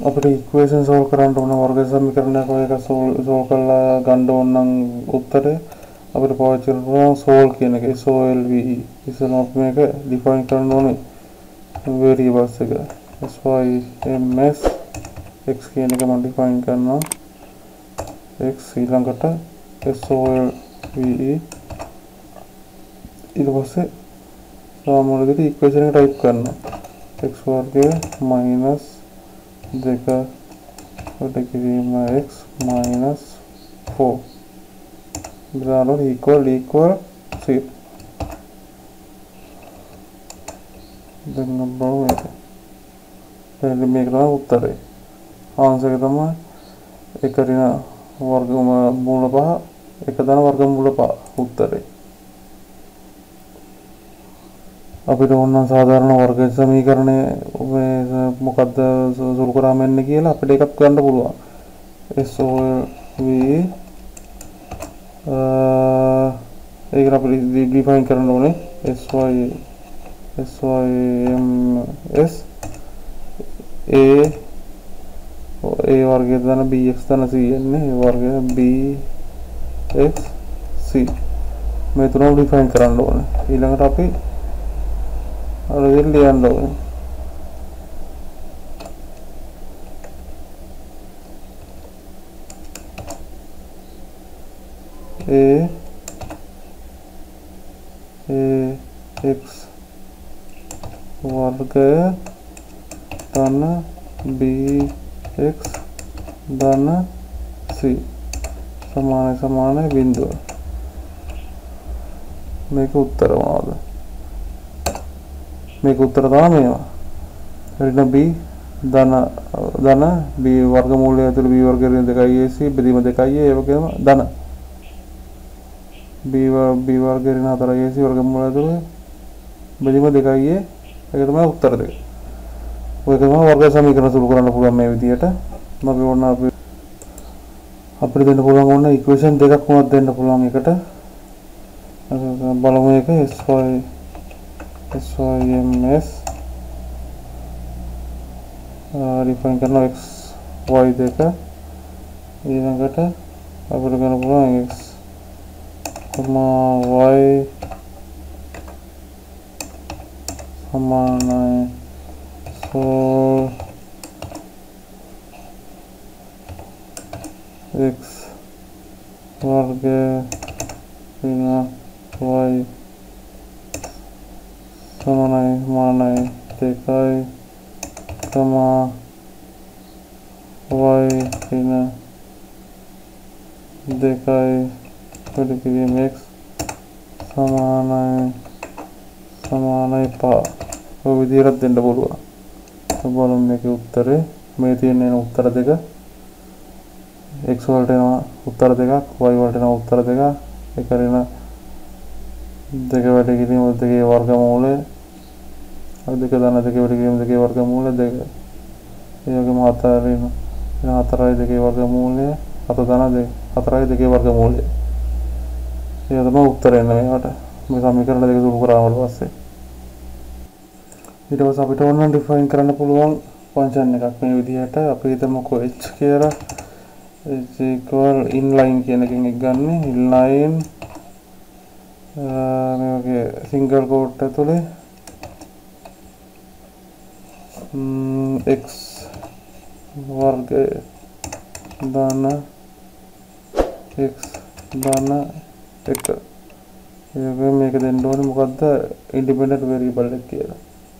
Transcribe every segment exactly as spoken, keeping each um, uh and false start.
අපිට equation solve කරන්න ඕන වර්ග සමීකරණයක් ඔය එක සෝල්ව් කරලා ගන්න ඕන නම් උත්තරේ අපිට පාවිච්චි කරනවා සෝල්ව් කියන එක S O L V E. ඉතින් අපි මේක ඩිෆයින් කරන්න ඕනේ variables එක S Y M S x කියන එක මම ඩිෆයින් කරනවා x ඊළඟට S O L V E ඊට පස්සේ සාමාන්‍ය විදිහට ඉක්වේෂන් එක ටයිප් කරනවා x වර්ගය minus දෙක කොට කිරීම x minus four දානවා equal equal zero දැන් බලමු මේක එහෙනම් මේක තමයි උත්තරේ ආන්සර් එක තමයි එක ඍණ වර්ගමූල පහ එක ධන වර්ගමූල පහ උත්තරේ අපිට ඕන සාධාරණ වර්ග සමීකරණය මේ මොකද්ද සුළු කරාම එන්නේ කියලා අපිට එකක් ගන්න පුළුවන් S O L V ඒක අපිට ඩිෆයින් කරන්න ඕනේ S Y S Y M S A A වර්ගය දාන B X දාන C එන්නේ A වර්ගය B X C මේ තුනම ඩිෆයින් කරන්න ඕනේ ඊළඟට අපි අර දෙන්න යන්න ඕනේ A A X වර්ගය ධන B X ධන C සමානයි සමානයි බිඳුව මේක උත්තර මොනවද මේක උත්තර තමයි මේවා ඍණ B ධන ධන B වර්ගමූලය ඇතුළු B වර්ග ඍණ දෙකයි A C බෙදීම දෙකයි ඒ වගේම ධන B B වර්ග ඍණ හතරයි A C වර්ගමූලය ඇතුළු බෙදීම දෙකයි A ඒක තමයි උත්තර දෙක ඔය තමයි වර්ග සමීකරණ සුළු කරන්න පුළුවන් මේ විදිහට මම ඕන අපි අපිට දෙන්න පුළුවන් ඕන ඉක්වේෂන් දෙකක් වුණත් දෙන්න පුළුවන් එකට බලමු එක S Y S Y M S define කරනවා x y දෙක ඊළඟට අපිට ගන්න පුළුවන් x y සමානයි so x වර්ගය ඍණ y සමානයි සමානයි දෙකයි කමා y ඍණ දෙකයි කොට කිරීම x සමානයි සමානයි පහ ඔය විදිහට දෙන්න පුළුවන් බලමු මේකේ උත්තරේ මේ තියෙන උත්තර දෙක x වලට එනවා උත්තර දෙකක් y වලට එනවා උත්තර දෙකක් ඒක ඍණ දෙක වැඩ කිරීම දෙකේ වර්ගමූලය අර දෙක ධන දෙක වැඩ කිරීම දෙකේ වර්ගමූලය දෙක ඒ වගේම හතර ඍණ හතරයි දෙකේ වර්ගමූලය හත ධන දෙක හතරයි දෙකේ වර්ගමූලය ඒක තමයි උත්තරය එන්නේ මේකට මේ සමීකරණ දෙක සුළු කරාම පස්සේ ඊට පස්සේ අපිට ඕන ඩිෆයින් කරන්න පුළුවන් ෆන්ක්ෂන් එකක් මේ විදිහට අපි හිතමුකෝ h කියලා is equal inline කියන එකෙන් එක ගන්න inline මේ වගේ සිංගල් කෝට් ඇතුලේ x වර්ගය ධන x ධන එක ඒක මේක දෙන්න ඕනේ මොකද්ද ඉන්ඩිපෙන්ඩන්ට් වෙරියබල් එක කියලා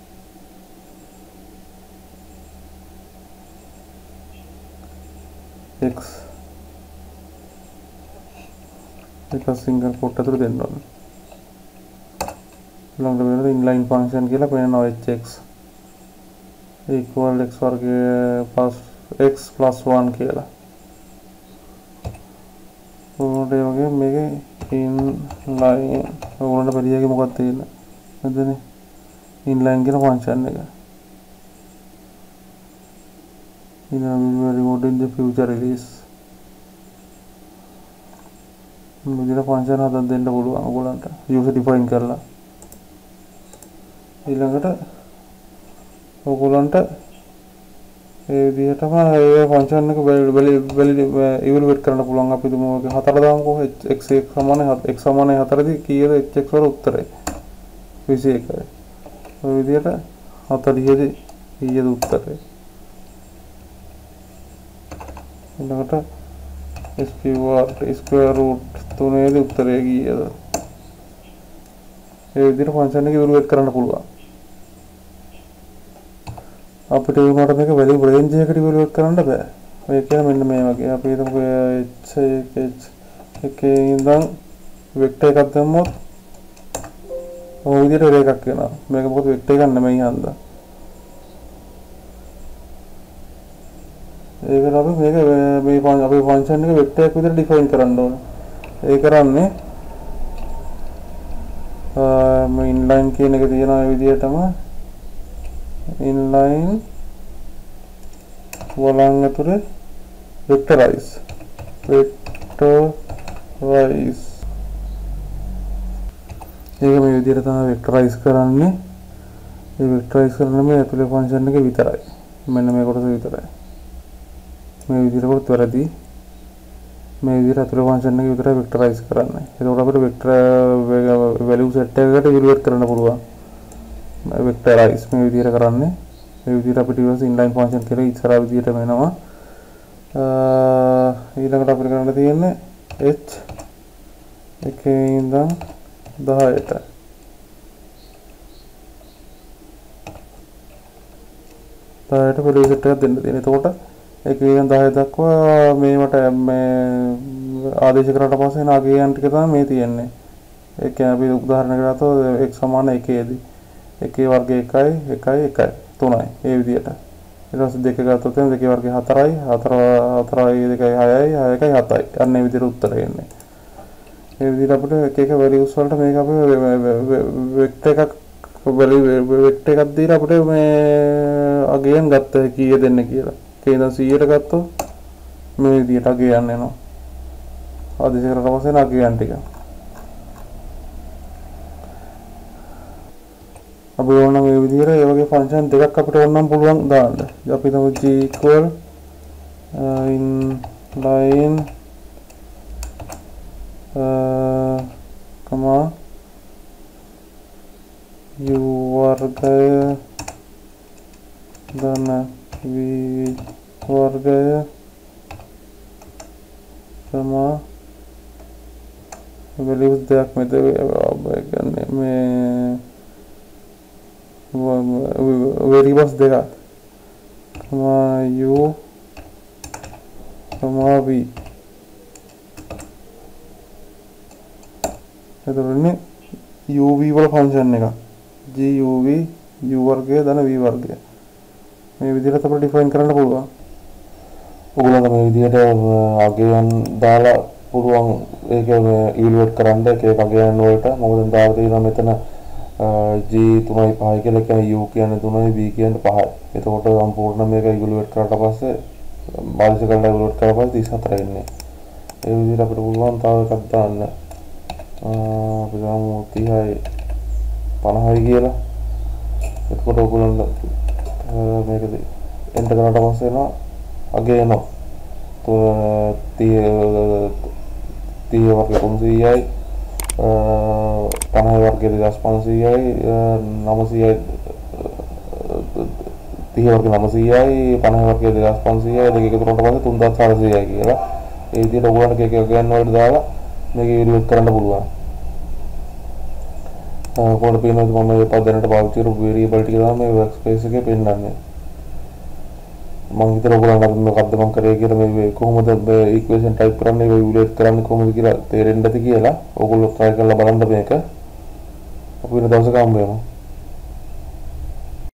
x එක සිංගල් කෝට් ඇතුලේ දෙන්න ඕනේ ඊළඟට වෙනද ඉන්ලයින් ෆන්ක්ෂන් කියලා පේනවා hx equal x වර්ගය plus x plus one කියලා උන්ට ඒ වගේ මේකේ inline ඕනට පරිදියක මොකක්ද තියෙන්නේ හරිදනේ inline කියන ෆන්ක්ෂන් එක in a very mode in the future release මුදින ෆන්ක්ෂන් හදන්න දෙන්න පුළුවන් ඔයගොල්ලන්ට user define කරලා ඊළඟට ඔයගොල්ලන්ට ඒ විදිහටම ඒ ෆන්ක්ෂන් එක ඉවලුවේට් කරන්න පුළුවන්. අපි දුමු ඔක හතර දාමුකෝ. x එක සමානයි x සමානයි හතර දී කීයද hx වල උත්තරේ විසි එකයි. ඔය විදිහට හතළිහ දී කීයද උත්තරේ. ඊළඟට sqrt square root තුනේ දී උත්තරේ කීයද? ඒ විදිහට ෆන්ක්ෂන් එක ඉවලුවේට් කරන්න පුළුවන්. අපිට ඒ වුණාට මේක වැලියු රේන්ජ් එකකට ඉවලුවේට් කරන්න බෑ. ඔය කියන්නේ මෙන්න මේ වගේ. අපි හිතමුකෝ h h එකේ ඉඳන් වෙක්ටර් එකක් දැම්මොත් ඔය විදිහට රේඛ එකක් වෙනවා. මේක මොකද වෙක්ටර් එකක් නෙමෙයි හන්දා. ඒකට අපි මේක මේ අපේ ෆන්ක්ෂන් එක වෙක්ටර් එකක් විදිහට ඩිෆයින් කරන්න ඕනේ. ඒ කරන්නේ මේ ඉන්ලයින් කියන එක තියෙනවා ඒ විදිහටම inline වලන් ඇතුලේ vectorize vectorize ඒක මේ විදිහට තමයි vectorize කරන්නේ. ඒ vectorize කරන මේ ඇතුලේ ෆන්ක්ෂන් එක විතරයි. මෙන්න මේ කොටස විතරයි. මේ විදිහට කරොත් වැරදි. මේ විදිහට ඇතුලේ ෆන්ක්ෂන් එක විතරයි vectorize කරන්නේ. එතකොට අපිට vector value set එකකට evaluate කරන්න පුළුවන්. vectorize මේ විදිහට කරන්නේ. මේ විදිහට අපිට ඊළඟ inline function කියලා ඉස්සරහ විදිහට වෙනවා. ඊළඟට අපිට කරන්න තියෙන්නේ h එකේ ඉඳන් දහයට දහයට value set එකක් දෙන්න තියෙනවා. එතකොට එකේ ඉඳන් දහය දක්වා මේවට මේ ආදේශ කරාට පස්සේ නාගයන් ටික තමයි මේ තියෙන්නේ. ඒ කියන්නේ අපි උදාහරණයකට ගත්තොත් x සමාන එකේ දී එකේ වර්ගය එකයි එකයි එකයි තුනයි ඒ විදිහට. ඊට පස්සේ දෙක ගත්තොත් එන දෙකේ වර්ගය හතරයි හතර හතරයි දෙකයි හයයි හය එකයි හතයි. අන්න ඒ විදිහට උත්තරය එන්නේ. ඒ විදිහට අපිට එක එක values වලට මේක අපි වෙක්ටර් එකක් වෙක්ටර් එකක් දීලා අපිට මේ අගයන් ගත්ත කීය දෙන්න කියලා. ඒ ඉඳන් සීයට ගත්තොත් මේ විදිහට අගයන් එනවා. ආදේශ කරලා පස්සේ අගයන් ටික අපි ඕන නම් මේ විදිහට ඒ වගේ ෆන්ක්ෂන් දෙකක් අපිට ඕනනම් පුළුවන් දාන්න. අපි තමු g equal inline comma u වර්ගය ධන v වර්ගය comma values දෙකක් මෙතන ගන්න මේ variables දෙකක් comma u comma v එතකොට uv වල ෆන්ක්ෂන් එක guv u වර්ගය ධන v වර්ගය මේ විදිහට අපිට ඩිෆයින් කරන්න පුළුවන්. ඔයගොල්ලෝ මේ විදිහට අගයන් දාලා පුළුවන් ඒක ඉවලුවේට් කරන්න එක එක අගයන් වලට මොකද දාලා තියෙනවා මෙතන g තුනයි පහයි කියලා කියන්නේ u කියන්නේ තුනයි v කියන්නේ පහයි. එතකොට සම්පූර්ණ මේක ඉවලුවේට් කරලා පස්සේ බාහිර කරලා ඉවලුවේට් කරලා පස්සේ තිස් හතර එන්නේ. ඒ විදිහට අපිට පුළුවන් තව එකක් දාන්න. අපි ගමු තිහයි පනහයි කියලා. එතකොට ඔයගොල්ලෝ මේකද එන්ටර් කරාට පස්සේ එනවා අගේ එනවා. තිහ වර්ගය තුන්සීයයි පනහයි වර්ගය දෙදාස් පන්සීයයි නවසීයයි තිහ වර්ගය නවසීයයි පනහයි වර්ගය දෙදාස් පන්සීයයි දෙක එකතු කරලා පස්සේ තුන්දාස් හාරසීයයි කියලා. ඒ විදිහට ඔයගොල්ලන්ට එක එක ගන්න වලට දාලා මේක ඉවලුවේට් කරන්න පුළුවන්. කොහොමද පේනවද මම මේ පදනට පාවිච්චි කරපු variable ටික තමයි මේ workspace එකේ පෙන්නන්නේ. මම හිතලා ඔයගොල්ලන්ට මොකක්ද මම කරේ කියලා මේ කොහොමද මේ equation type කරන්නේ ඒක ඉවලුවේට් කරන්නේ කොහොමද කියලා තේරෙන්නද කියලා ඔයගොල්ලෝ try කරලා බලන්න මේක. අපි වෙන දවසක හම්බ වෙමු.